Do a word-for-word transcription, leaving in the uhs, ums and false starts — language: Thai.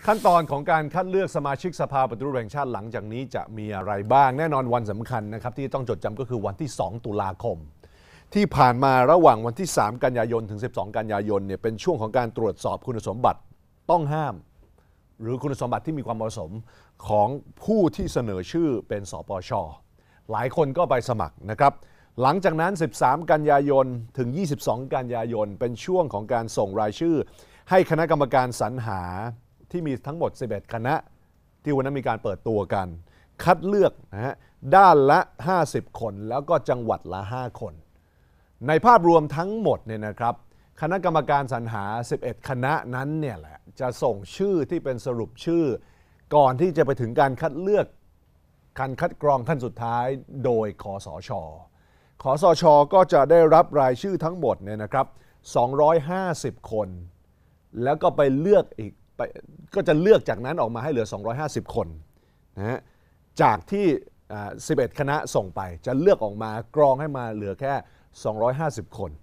ขั้นตอนของการคัดเลือกสมาชิกสภาปฏิรูปแห่งชาติหลังจากนี้จะมีอะไรบ้างแน่นอนวันสำคัญนะครับที่ต้องจดจำก็คือวันที่สองตุลาคมที่ผ่านมาระหว่างวันที่สามกันยายนถึงสิบสองกันยายนเนี่ยเป็นช่วงของการตรวจสอบคุณสมบัติต้องห้ามหรือคุณสมบัติที่มีความเหมาะสมของผู้ที่เสนอชื่อเป็นสปช.หลายคนก็ไปสมัครนะครับหลังจากนั้นสิบสามกันยายนถึงยี่สิบสองกันยายนเป็นช่วงของการส่งรายชื่อให้คณะกรรมการสรรหาที่มีทั้งหมดสิบเอ็ดคณะที่วันนั้นมีการเปิดตัวกันคัดเลือกนะฮะด้านละห้าสิบคนแล้วก็จังหวัดละห้าคนในภาพรวมทั้งหมดเนี่ยนะครับคณะกรรมการสรรหาสิบเอ็ดคณะนั้นเนี่ยแหละจะส่งชื่อที่เป็นสรุปชื่อก่อนที่จะไปถึงการคัดเลือกการคัดกรองขั้นสุดท้ายโดยคสช.คสช.ก็จะได้รับรายชื่อทั้งหมดเนี่ยนะครับสองร้อยห้าสิบคนแล้วก็ไปเลือกอีกก็จะเลือกจากนั้นออกมาให้เหลือสองร้อยห้าสิบคนนะฮะจากที่สิบเอ็ดคณะส่งไปจะเลือกออกมากรองให้มาเหลือแค่สองร้อยห้าสิบคน